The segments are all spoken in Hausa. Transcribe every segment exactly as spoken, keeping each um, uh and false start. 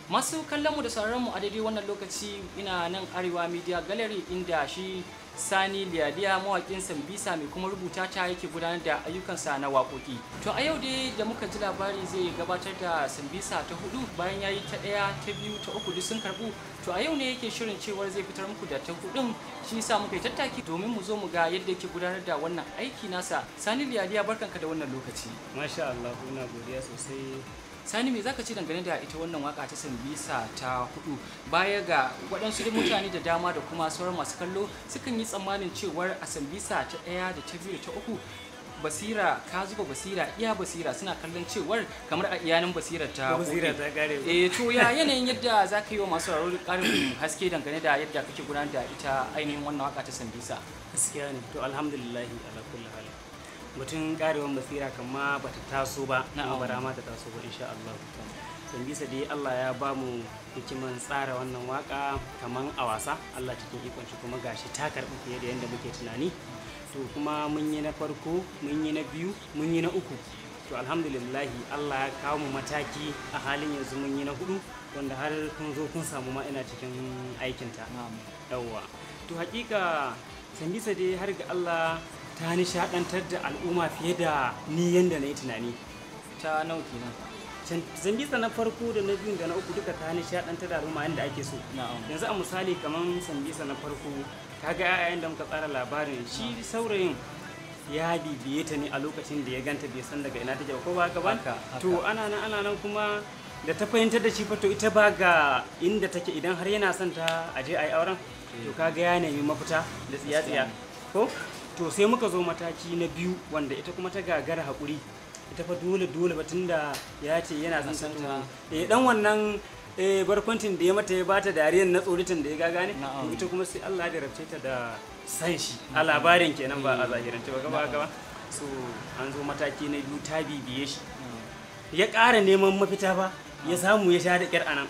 Masu kallon mu da sauraron mu a daidai wannan lokaci ina nan Arewa Media Gallery inda shi Sani Liyaliya mawaƙin Sambisa mai kuma rubuta ta yake gudanar da ayyukansa na waƙoƙi. To a yau dai da muka ji labari zai gabatar da Sambisa ta hudu bayan yayi ta ɗaya, ta biyu, ta uku duk sun karɓu. To a yau ne yake shirin cewar zai fitar muku da ta hudun, shi yasa muka yi tattaki domin mu zo mu ga yadda yake gudanar da wannan aiki nasa. Sani Liyaliya barkanka da wannan lokaci. Masha Allah, ina godiya sosai. Sani, me zaka ce dangane da ita wannan waka ta Sambisa ta hudu, baya ga waɗansu mutane da dama da kuma sauran masu kallo sukan yi tsammanin cewar a Sambisa ta ɗaya da ta biyu da ta uku basira ka zuba basira iya basira suna kallon cewar kamar a iyanin basirar ta basira ta kare. Eh to ya yanayin yadda zaka yi wa masu sauraro ƙarin haske dangane da yadda kake gudanar da ita ainihin wannan waka ta Sambisa? Gaskiya ne, to alhamdulillah ala kulli hal. Mutum karewan basira kama bata taso ba, kuma bara ma ta taso ba insha Allah. Sambisa dai Allah ya ba mu hikiman tsara wannan waka kaman a wasa, Allah cikin ikon shi kuma gashi ta karbi fiye da yanda muke tunani. To kuma mun yi na farko, mun yi na biyu, mun yi na uku. To alhamdulillah Allah ya kawo mu mataki a halin yanzu mun yi na hudu wanda har kun zo kun samu ma ina cikin aikinta. Yawwa. To hakika Sambisa dai har ga Allah ta nishadantar da al'umma fiye da ni yanda na yi tunani. Ta nawa kenan? Sambisa na farko da na biyu da na uku duka ta nishadantar da al'umma yanda ake so. Yanzu a misali kamar Sambisa na farko kaga yayin da muka tsara labarin shi saurayin ya bibiye ta ne a lokacin da ya ganta bai san daga ina take ko ba ka ba. To ana nan ana nan kuma da ta fahimtar da shi fa to ita ba ga inda take idan har yana son ta aje ayi auren to kaga ya nemi mafita da tsiya-tsiya ko. To sai muka zo mataki na biyu wanda ita kuma ta gagara haƙuri, ita fa dole dole batun da ya ce yana son ta eh dan wannan eh barkwancin da ya mata ya bata dariyar na tsoritin da ya gaga ne, to ita kuma sai Allah ya rabce ta da san shi a labarin kenan ba a zahirance ba gaba gaba. So an zo mataki na biyu ta bibiye shi ya ƙara neman mafita ba ya samu ya sha da ƙyar anan,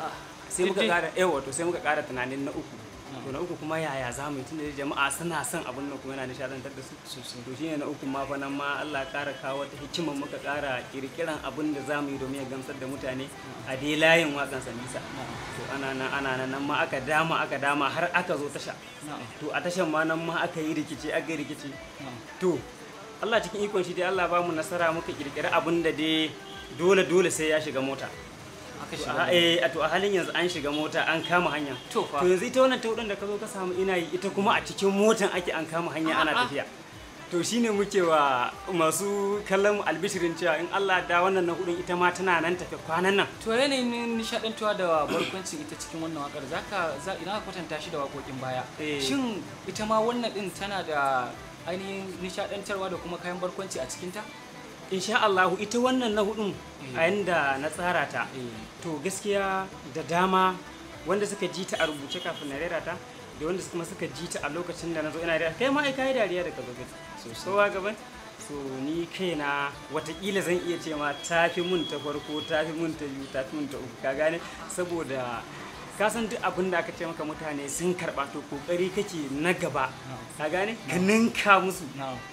sai muka ƙara eh wato sai muka ƙara tunanin na uku. To na uku kuma yaya za mu yi tunda jama'a suna son abin nan kuma yana nishadantar da su sosai. To shine na uku ma fa nan ma Allah ƙara kawo wata hikimar muka ƙara kirkiran abin da za mu yi domin ya gamsar da mutane a dai layin waƙan Sambisa. To ana nan ana nan nan ma aka dama aka dama har aka zo tasha. To a tashan ma nan ma aka yi rikici aka yi rikici. To Allah cikin ikon shi dai Allah ba mu nasara muka kirkira abin da dai dole dole sai ya shiga mota. A to a halin yanzu an shiga mota an kama hanya. To yanzu ita wannan taudin da ka zo ka samu ina yi ita kuma a cikin motan ake an kama hanya ana tafiya. To shine muke wa masu kallon albishirin cewa in Allah da wannan na hudun ita ma tana nan tafe kwanan nan. To yanayin nishadantuwa da barkwancin ita cikin wannan wakar zaka za ina ka kwatanta shi da wakokin baya. Shin ita ma wannan din tana da ainihin nishadantarwa da kuma kayan barkwanci a cikinta? Insha Allahu ita wannan na hudun a yanda na tsara ta to gaskiya da dama wanda suka ji ta a rubuce kafin na rera ta da wanda kuma suka ji ta a lokacin da na zo ina rera kai ma ai kai dariya da ka zo kowa gaban. So ni kaina watakila zan iya ce ma ta fi mun ta farko ta fi mun ta biyu ta fi mun ta uku ka gane, saboda ka san duk abin da aka ce maka mutane sun karba to kokari kake na gaba ka gane ka ninka musu.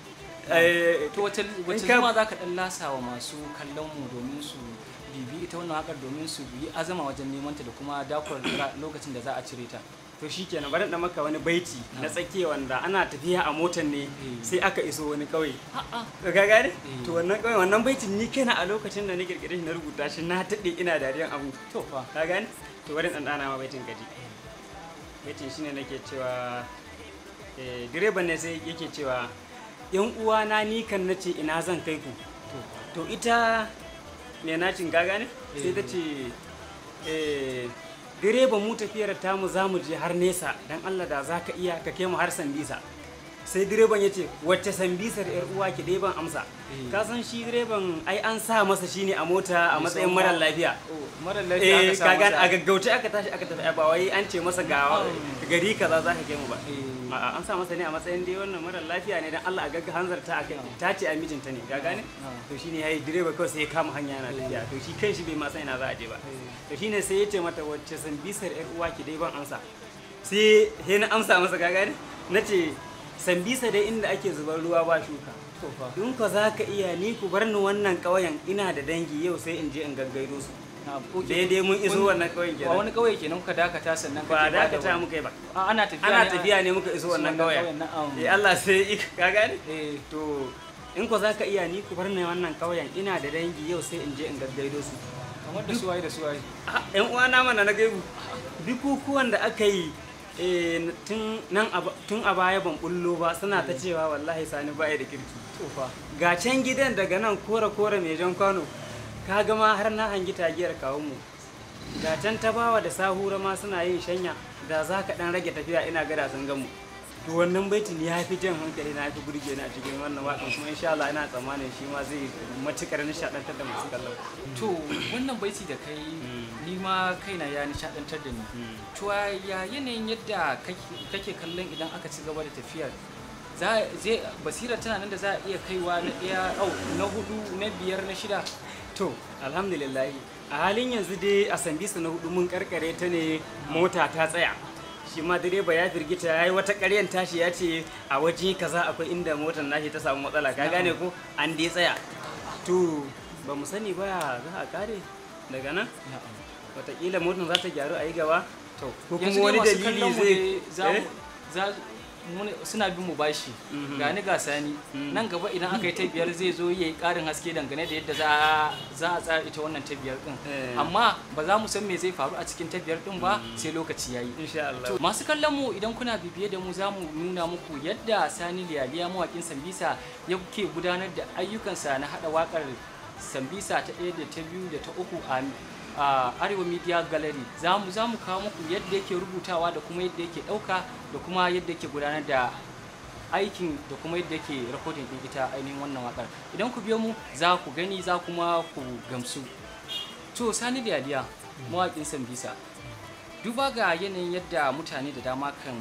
To wace zuma za ka ɗan lasa wa masu kallon mu domin su bibi ita wannan wakar domin su yi azama wajen neman ta da kuma dakwar lokacin da za a cire ta? To shikenan bari da maka wani baiti na tsakiya wanda ana tafiya a motar ne sai aka iso wani kauye. Ka gane? To wannan kauye wannan baitin ni kaina a lokacin da na kirkire shi na rubuta shi na tade ina dariyan abu. To fa ka gane? To bari dan dana ma baitin gaji. Baitin shine nake cewa eh direban ne sai yake cewa yan uwana ni kan nace ina zan kai ku. To ita ne nacin gaga ne sai ta ce eh direba mu tafiyar tamu za mu je har nesa dan Allah da za ka iya ka kai mu har Sambisa. Sai direban ya ce wacce Sambisar yar uwa ki dai ban amsa. Ka san shi direban ai an sa masa shine a mota a matsayin marar lafiya. Marar lafiya aka sa masa. A gaggauce aka tashi aka tafi ba wai an ce masa ga gari kaza za ka kai mu ba. A'a an sa masa ne a matsayin dai wannan marar lafiya ne dan Allah a gagga hanzarta a kai ta ce a mijinta ne ka gane. To shine yayi direba kawai sai ya kama hanya yana tafiya to shi kanshi bai ma san ina za a je ba. To shine sai ya ce mata wacce Sambisar yar uwa ki dai ban amsa. Sai he na amsa masa ka gane nace Sambisa dai inda ake zubar ruwa ba shuka. In ka za ka iya ni ku bar ni wannan ƙauyen ina da dangi yau sai in je in gaggaido su. daidai mun iso wannan kauyen kenan. Ba wani kauye kenan kuka dakata sannan kake ba dakata muka yi ba. Ana tafiya ana tafiya ne muka iso wannan kauyen. Eh Allah sai ka gane? Eh to in ko zaka iya ni ku bar ni wannan kauyen ina da dangi yau sai in je in gaggaido su. Kamar da suwaye da suwaye. Yan uwana mana na gaibu. Bukukuwan da aka yi tun a baya ban bullo ba suna ta cewa wallahi Sani baya da kirki. Ga can gidan daga nan kore-kore mai jan kwano ka gama har na hangi tagiyar kawunmu. Ga can ta bawa da sahura ma suna yin shanya da za ka dan rage tafiya ina gada sun gamu. To wannan baitin ya fi jan hankali na fi burge na cikin wannan waƙan kuma insha Allah ina tsammanin shi ma zai matukar nishadantar da masu kallon. To wannan baiti da kai ni ma kaina ya nishadantar da ni. To ya yanayin yadda kake kallon idan aka ci gaba da tafiyar zai basira tana nan da za a iya kaiwa na ɗaya au na hudu na biyar na shida. To alhamdulillah a halin yanzu dai a Sambisa na hudu mun karkare ta ne mota ta tsaya. Shi ma direba ya firgita ya yi wata ƙaryan tashi ya ce a waje kaza akwai inda motar nashi ta samu matsala ka gane ko an dai tsaya. To ba mu sani ba za a kare daga nan wataƙila motar za ta gyaru a yi gaba ko kuma wani dalili zai suna bin mu bashi ga ni ga Sani nan gaba idan aka yi ta biyar zai zo yayi karin haske dangane da yadda za a tsara ita wannan ta biyar din amma ba za mu san me zai faru a cikin ta biyar din ba sai lokaci yayi insha Allah. Masu kallon mu idan kuna bibiye da mu za mu nuna muku yadda Sani Liyaliya mawakin Sambisa yake gudanar da ayyukansa na hada wakar Sambisa ta ɗaya da ta biyu da ta uku a a Arewa Media Gallery. za mu za mu kawo muku yadda yake rubutawa da kuma yadda yake ɗauka da kuma yadda yake gudanar da aikin da kuma yadda yake recording din ita ainihin wannan wakar. Idan ku biyo mu za ku gani za kuma ku gamsu. To Sani Liyaliya mawakin Sambisa, duba ga yanayin yadda mutane da dama kan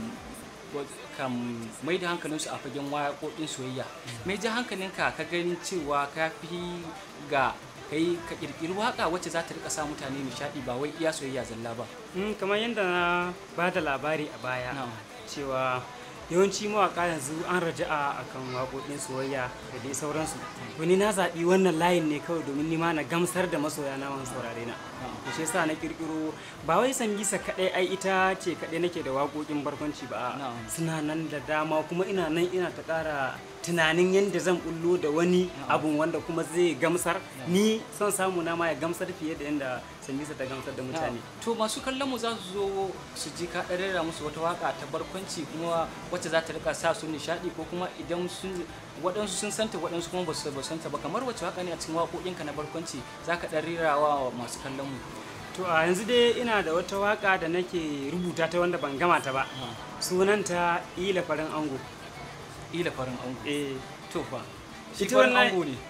kan mai da hankalinsu a fagen waƙoƙin soyayya, mai ji hankalinka ka ganin cewa ka fi ga kai ka kirkiri waka wacce za ta rika sa mutane nishadi ba wai iya soyayya zalla ba. Kamar yadda na ba da labari a baya cewa yawanci mawaka yanzu an raja'a akan waƙoƙin soyayya da dai sauransu. Wani na zaɓi wannan layin ne kawai domin nima na gamsar da masoya na wani saurare na. Da shi yasa na kirkiro ba wai Sambisa kaɗai ai ita ce kaɗai nake da waƙoƙin barkwanci ba suna nan da dama kuma ina nan ina ta ƙara tunanin yadda zan bullo da wani abun wanda kuma zai gamsar ni son samu na ma ya gamsar fiye da yadda Sambisa ta gamsar da mutane. To masu kallon mu za su zo su ji ka rera musu wata waka ta barkwanci kuma wacce za ta rika sa su nishadi ko kuma idan sun waɗansu sun santa waɗansu kuma ba su santa ba, kamar wacce waka ne a cikin waƙoƙinka na barkwanci za ka ɗan rerawa masu kallon mu. To a yanzu dai ina da wata waka da nake rubuta ta wanda ban gama ta ba sunanta Ila Farin Ango. Ila Farin Ango. Eh to fa shi farin ango ne.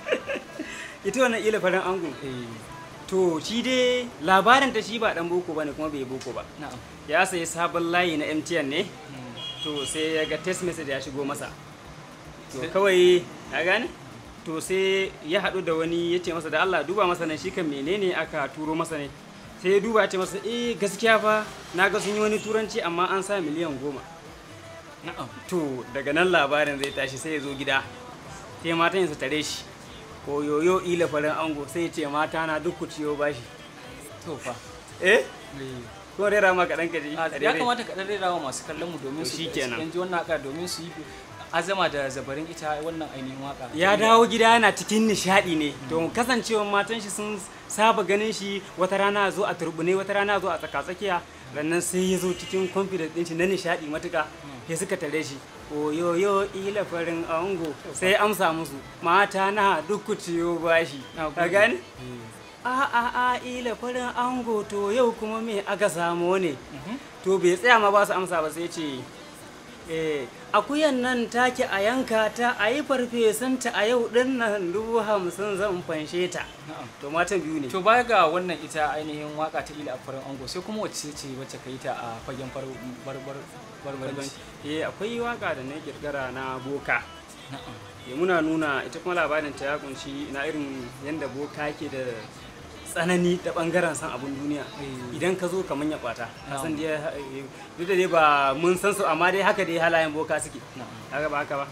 Ita wannan Ila Farin Ango. To shi dai labarin ta shi ba dan boko bane kuma bai boko ba. Ya sayi sabon layi na M T N ne. To sai ya ga text message ya shigo masa. To kawai ya gane? To sai ya haɗu da wani ya ce masa da Allah duba masa nan shi kan menene aka turo masa ne. Sai ya duba ya ce masa eh gaskiya fa na ga sun yi wani turanci amma an sa miliyan goma. To daga nan labarin zai tashi sai ya zo gida sai matan su tare shi ko yoyo Ila Farin Ango sai ya ce mata na duk ku ciyo bashi. To fa eh ko rera ma kaɗan ka ji ya kamata ka ɗan rera wa masu kallon mu domin su ji wannan haka domin su yi azama da zabarin ita wannan ainihin waka. Ya dawo gida yana cikin nishadi ne to kasancewar matan shi sun saba ganin shi wata rana zo a turbune wata rana zo a tsaka-tsakiya rannan sai ya zo cikin confidence din shi na nishadi matuka ya suka tare shi oyoyo Ila Farin Ango sai amsa musu mata na duk ku ciyo bashi ka gani a a a Ila Farin Ango to yau kuma me aka samu ne to bai tsaya ma ba su amsa ba sai ce eh akuyan nan take a yanka ta a yi farfesanta a yau din nan dubu hamsin zan fanshe ta. To matan biyu ne. To baya ga wannan ita ainihin waka ta Ila Farin Ango sai kuma wacce ce wacce ka yi ta a fagen barbarbanci? Eh akwai waka da na kirkira na boka. Ya muna nuna ita kuma labarin ta ya kunshi na irin yanda boka ke da tsanani ta bangaren san abun duniya idan ka zo kaman ya kwata san dai duk da dai ba mun san su amma dai haka dai halayen boka suke haka ba haka ba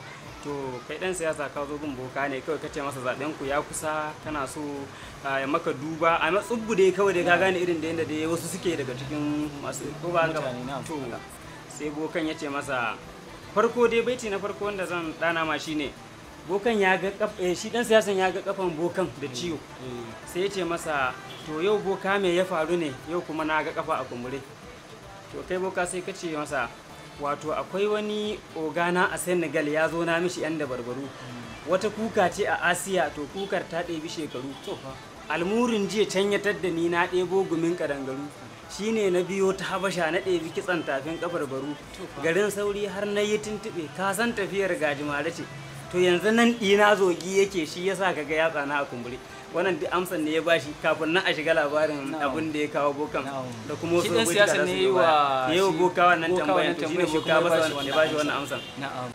to kai dan siyasa ka zo gun boka ne kawai kace masa zaben ku ya kusa kana so ya maka duba a matsubbu dai kawai dai ka gane irin da yanda dai wasu suke daga cikin masu ko ba ga to sai bokan yace masa farko dai baiti na farko wanda zan dana ma shine bokan ya ga shi dan siyasan ya ga kafan bokan da ciwo sai yace masa to yau boka me ya faru ne yau kuma na ga kafa a kumbure to kai boka sai kace masa wato akwai wani ogana a Senegal ya zo na mishi yan da barbaru wata kuka ce a Asiya to kukar ta ɗebi shekaru almurin jiya can ya tadda ni na ɗebo gumin kadangaru shine na biyo ta Habasha na ɗebi kitsan tafin kafar baru garin sauri har na yi tuntuɓe ka san tafiyar gajimare ce to yanzu nan ɗina zogi yake shi yasa kaga ya tsana a kumbure wannan duk amsan ne ya bashi kafin nan a shiga labarin abin da ya kawo bokan da kuma wasu rubutu da su yi wa yau boka wannan tambayan to shine boka ba ya bashi wannan amsan na'am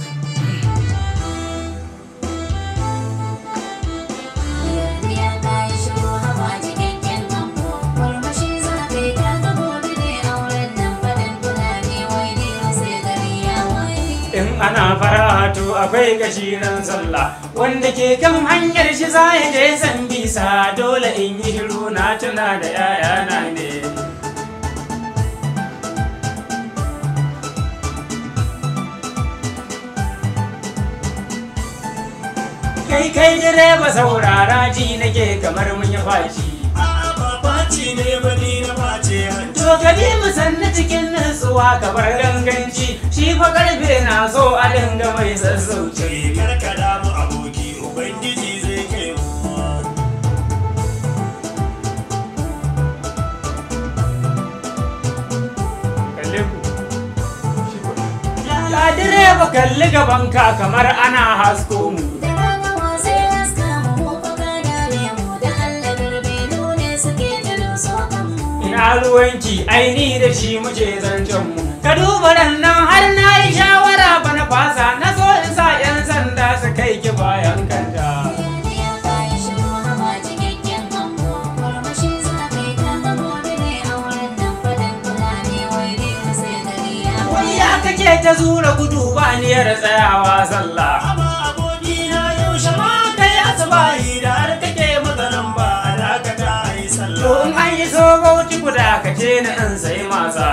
ana faratu akwai gashiran sallah wanda ke kan hanyar shi za ya je san bisa dole in yi shiru na tuna da yayana ne kai kai direba saurara ji nake kamar mun yi faci Faci ne bani na face hanci. To ka bi mu sanna cikin nutsuwa kamar ganganci shi fa karfe na so a dinga mai sassauci. Karkada mu aboki ubangiji zai kai mu. Kalle ku. Ya direba kalli gabanka kamar ana hasko mu. Ina ruwanki aini da shi muke zancen mu ka duba nan har na yi shawara ba na fasa na so in sa yan sanda su kai ki bayan kanta wai ya kake ta zura gudu ba niyar tsayawa sallah Amma abokina yaushe ma kai asibahi da har kake maganan ba a dakata a yi sallah. to in an yi so bauchi guda ka ce na in sai masa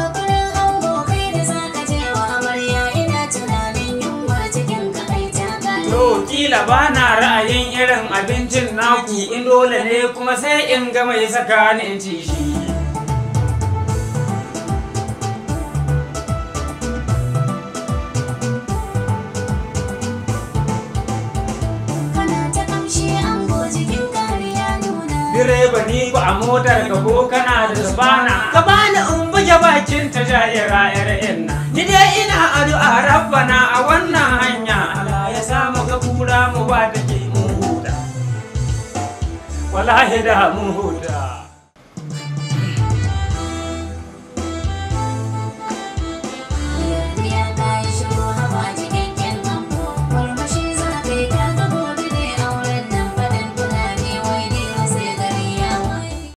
to kila ba na ra'ayin irin abincin naku in dole ne kuma sai in ga mai saka ni in ci shi direba ni ba a motar ka ko kana da sabana ka bani in buge bakin ta jayira irin na ni dai ina addu'a rabbana a wannan hanya Allah ya samu ka kura mu ba take mu huda wallahi da mu huda